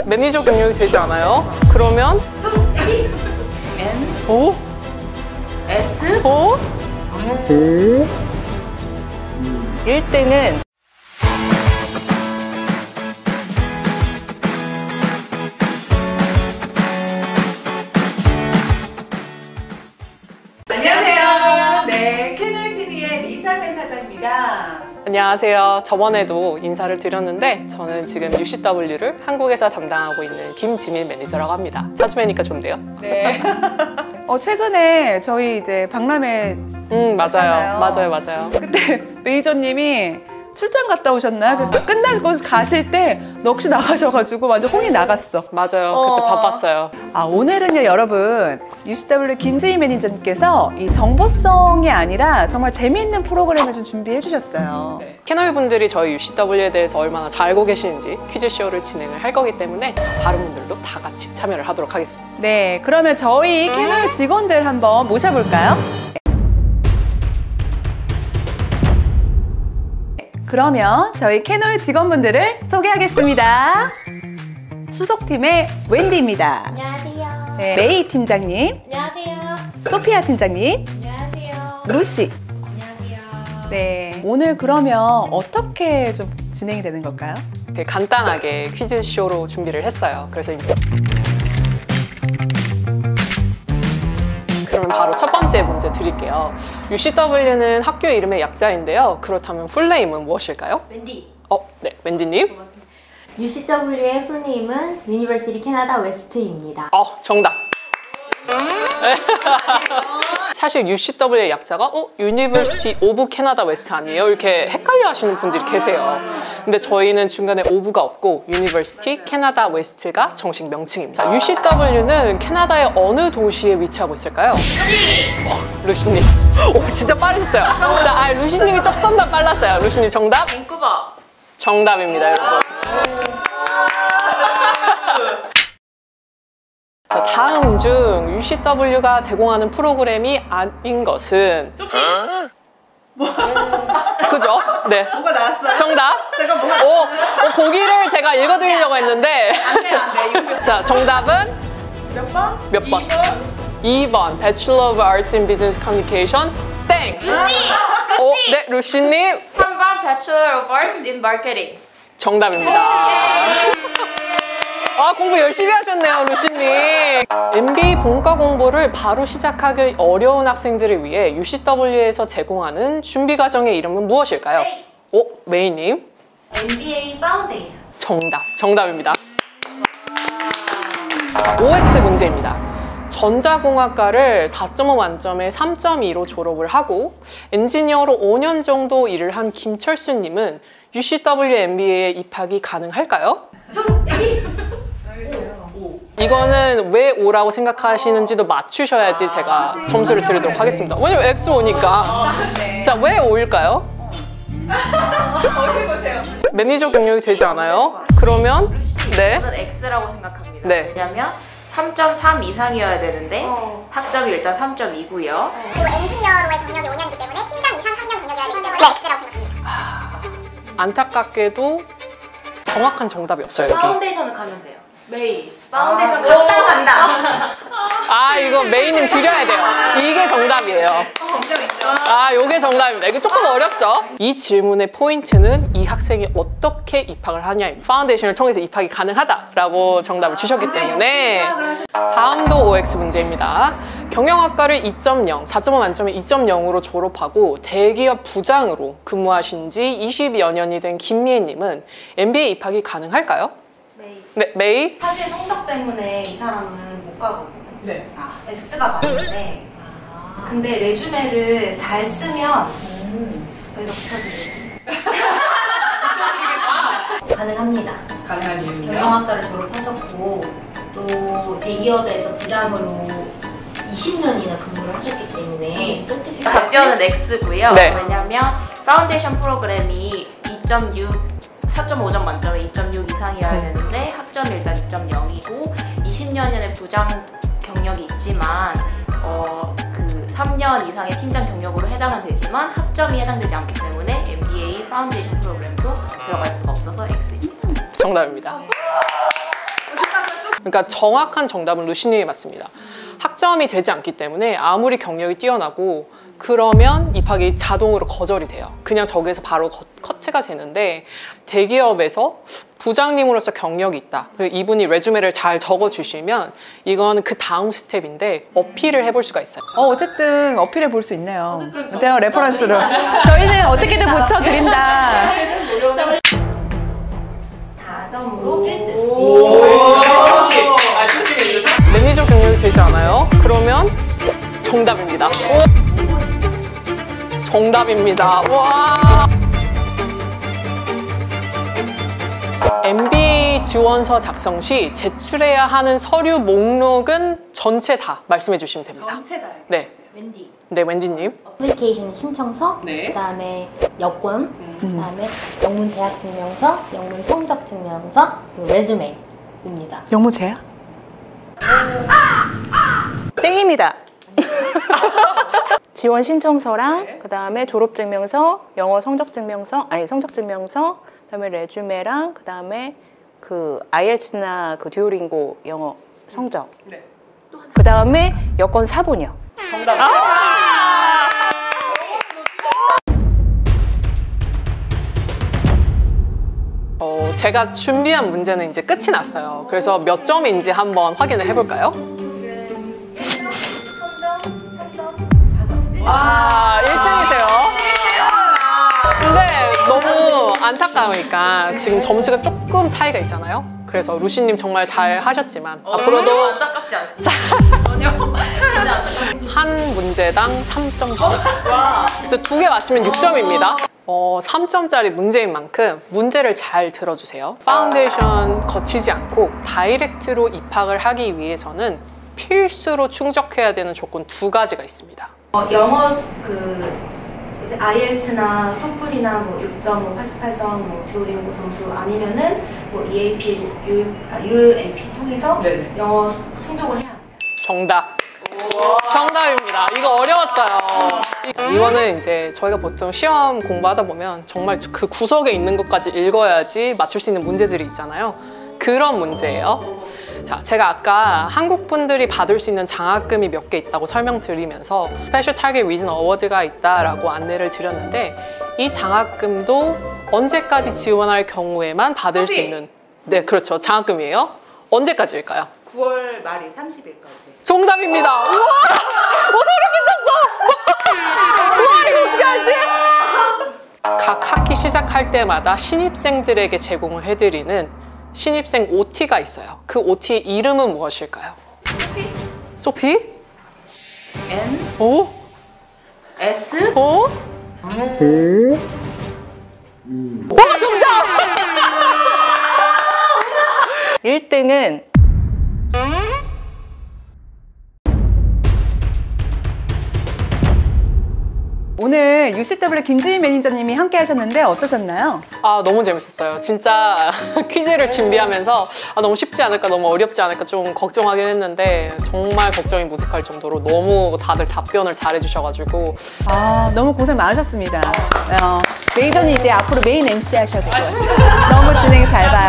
매니저 경력이 되지 않아요? 그러면 N 오? S 오? 1등은 안녕하세요. 네, 캐널TV의 리사 센터장입니다. 안녕하세요. 저번에도 인사를 드렸는데 저는 지금 UCW를 한국에서 담당하고 있는 김지민 매니저라고 합니다. 자주 뵈니까 좋네요. 네. 최근에 저희 이제 박람회 맞아요. 그때 매니저님이 출장 갔다 오셨나요? 끝나고 가실 때 넋이 나가셔가지고 완전 혼이 나갔어. 맞아요. 그때 바빴어요. 오늘은요, 여러분, UCW 김지희 매니저님께서 이 정보성이 아니라 정말 재미있는 프로그램을 좀 준비해 주셨어요. 네. 캐널 분들이 저희 UCW에 대해서 얼마나 잘 알고 계시는지 퀴즈쇼를 진행을 할 거기 때문에 다른 분들도 다 같이 참여를 하도록 하겠습니다. 네, 그러면 저희 캐널 직원들 한번 모셔볼까요? 그러면 저희 캐널 직원분들을 소개하겠습니다. 수속팀의 웬디입니다. 안녕하세요. 네, 메이 팀장님, 안녕하세요. 소피아 팀장님, 안녕하세요. 루시. 안녕하세요. 네, 오늘 그러면 어떻게 좀 진행이 되는 걸까요? 되게 간단하게 퀴즈쇼로 준비를 했어요. 그래서 그러면 바로 첫 번째 문제 드릴게요. UCW는 학교 이름의 약자인데요. 그렇다면 풀네임은 무엇일까요? 웬디. 네, 웬디님. UCW의 풀네임은 유니버시티 캐나다 웨스트입니다. 정답. 사실 UCW의 약자가 University of Canada West 아니에요? 이렇게 헷갈려 하시는 분들이 계세요. 근데 저희는 중간에 of가 없고 University Canada West가 정식 명칭입니다. 자, UCW는 캐나다의 어느 도시에 위치하고 있을까요? 루시님. 진짜 빠르셨어요. 자, 루시님이 조금 더 빨랐어요. 루시님 정답? 밴쿠버. 정답입니다, 여러분. 자, 다음 중 UCW가 제공하는 프로그램이 아닌 것은 그죠? 네. 뭐가 나왔어요? 정답. 제가 뭐가 보기를 제가 읽어드리려고 했는데 안 돼. 자, 정답은 몇 번? 몇 번? 2번 Bachelor of Arts in Business Communication. 땡! 네, 루시님 3번 Bachelor of Arts in Marketing. 정답입니다. 공부 열심히 하셨네요, 루시님. MBA 본과 공부를 바로 시작하기 어려운 학생들을 위해 UCW에서 제공하는 준비 과정의 이름은 무엇일까요? 메이님. MBA 파운데이션. 정답입니다. OX 문제입니다. 전자공학과를 4.5 만점에 3.2로 졸업을 하고 엔지니어로 5년 정도 일을 한 김철수님은 UCW MBA에 입학이 가능할까요? 이거는 왜 O라고 생각하시는지도 맞추셔야지 제가 점수를 드리도록 하겠습니다. 왜냐면 X 오니까. 자, 왜 O일까요? 어디 보세요. 매니저 경력이 되지 않아요? 그러면 저는 X라고 생각합니다. 네. 왜냐면 3.3 이상이어야 되는데 학점이 일단 3.2고요. 그리고 엔지니어로의 경력이 5년이기 때문에 팀장 이상 3년 경력이어야 되기 때문에 X라고 생각합니다. 안타깝게도 정확한 정답이 없어요, 여기. 파운데이션을 가면 돼요. 메이. 파운데이션 간다. 이거 메이님 드려야 돼요. 이게 정답이에요. 요게 정답입니다. 이게 조금 어렵죠? 이 질문의 포인트는 이 학생이 어떻게 입학을 하냐입니다. 파운데이션을 통해서 입학이 가능하다라고 정답을 주셨기 때문에 다음도 OX 문제입니다. 경영학과를 2.0, 4.5 만점에 2.0으로 졸업하고 대기업 부장으로 근무하신 지 20여 년이 된 김미애님은 MBA 입학이 가능할까요? 메이. 네, 메이. 사실 성적 때문에 이 사람은 못 가거든요. 네. X가 맞는데. 근데 레주메를 잘 쓰면 저희가 붙여드리겠습니다. 가능합니다. 가능한 이유는요? 경영학과를 졸업하셨고 또 대기업에서 부장으로 20년이나 근무를 하셨기 때문에 답변은 X고요. 네. 왜냐면 파운데이션 프로그램이 4.5점 만점에 2.6 이상이어야 되는데 학점이 일단 2.0이고 20년의 부장 경력이 있지만 그 3년 이상의 팀장 경력으로 해당은 되지만 학점이 해당되지 않기 때문에 MBA 파운데이션 프로그램도 들어갈 수가 없어서 X입니다. 정답입니다. 그러니까 정확한 정답은 루시님이 맞습니다. 학점이 되지 않기 때문에 아무리 경력이 뛰어나고 그러면 입학이 자동으로 거절이 돼요. 그냥 저기에서 바로 커트가 되는데 대기업에서 부장님으로서 경력이 있다. 그리고 이분이 레주메를 잘 적어주시면 이건 그 다음 스텝인데 어필을 해볼 수가 있어요. 어쨌든 어필해 볼 수 있네요. 내가 레퍼런스로. 저희는 어떻게든 붙여드린다. 4점으로 1등. 매니저 경력이 되지 않아요? 그러면 정답입니다. 정답입니다. 와. MBA 지원서 작성 시 제출해야 하는 서류 목록은 전체 다 말씀해 주시면 됩니다. 전체 다요? 네. 웬디. 네, 웬디님. 어플리케이션 신청서, 네. 그다음에 여권, 그다음에 영문 재학 증명서, 영문 성적 증명서, 그리고 레주메입니다. 영무 제야? 땡입니다. 지원 신청서랑 그다음에 졸업 증명서, 영어 성적 증명서, 성적 증명서, 그다음에 레주메랑 그다음에 그 IELTS나 그 듀오링고 영어 성적. 네. 그다음에 여권 사본이요. 정답. 제가 준비한 문제는 이제 끝이 났어요. 그래서 몇 점인지 한번 확인을 해볼까요? 지금 3점, 4점. 아, 1등이세요. 근데 너무 안타까우니까 지금 점수가 조금 차이가 있잖아요. 그래서 루시님 정말 잘 하셨지만 앞으로도 안타깝지 않습니다. 한 문제당 3점씩. 그래서 2개 맞추면 6점입니다. 3점짜리 문제인 만큼 문제를 잘 들어주세요. 파운데이션 거치지 않고 다이렉트로 입학을 하기 위해서는 필수로 충족해야 되는 조건 2가지가 있습니다. 영어 이제 IELTS나 토플이나 뭐 6점, 88점, 뭐 듀오링고 점수 아니면은 뭐 EAP, UAP 통해서 영어 충족을 해야 합니다. 정답. 정답입니다. 이거 어려웠어요. 이거는 이제 저희가 보통 시험 공부하다 보면 정말 그 구석에 있는 것까지 읽어야지 맞출 수 있는 문제들이 있잖아요. 그런 문제예요. 자, 제가 아까 한국 분들이 받을 수 있는 장학금이 몇 개 있다고 설명드리면서 스페셜 타겟 리전 어워드가 있다라고 안내를 드렸는데 이 장학금도 언제까지 지원할 경우에만 받을 수 있는 네, 그렇죠. 장학금이에요. 언제까지일까요? 9월 말이 30일까지. 정답입니다. 우와! 소름 끼쳤어! 우와, 이거 어떻게 알지? 각 학기 시작할 때마다 신입생들에게 제공을 해드리는 신입생 OT가 있어요. 그 OT의 이름은 무엇일까요? 소피? N, 오? S, 오? 와, 정답! 1등은 오늘 UCW 김지희 매니저님이 함께 하셨는데 어떠셨나요? 아, 너무 재밌었어요. 진짜 퀴즈를 준비하면서 너무 쉽지 않을까, 너무 어렵지 않을까 좀 걱정하긴 했는데 정말 걱정이 무색할 정도로 너무 다들 답변을 잘해주셔가지고 너무 고생 많으셨습니다. 매니저님 이제 앞으로 메인 MC 하셔야 될 것 같아요. 너무 진행 잘